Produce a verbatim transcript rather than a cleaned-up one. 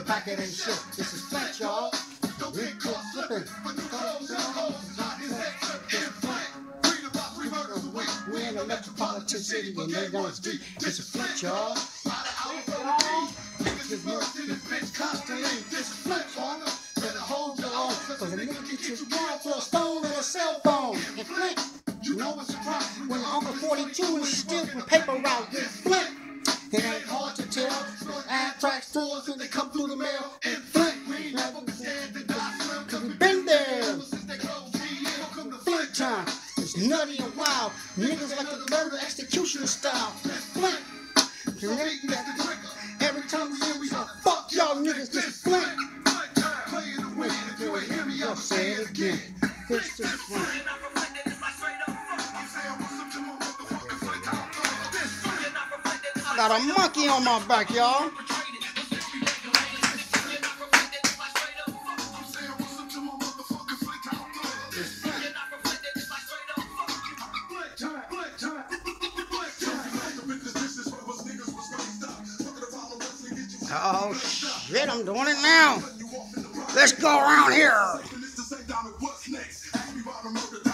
pack it ain't shit. This is Flint, y'all. We're just flipping. We're in a metropolitan city and they know it's deep. This is Flint, y'all. Constantly, this is Flint, y'all. Better hold your own, cause a nigga gets his wire for a stone and a cell phone. And Flint, you know what's the problem? When Uncle forty-two is still with paper route with Flint. It ain't hard to tell. Anthrax stores when they come through the mail. And Flint, we never stand to die. Cause we've been there. Flint time. It's nutty and wild. Niggas like the murder executioner style. Flint. Every time we hear we say, fuck y'all niggas, this is Flint. I'll say it again. This is Flint. I got a monkey on my back, y'all. Oh shit, I'm doing it now. Let's go around here.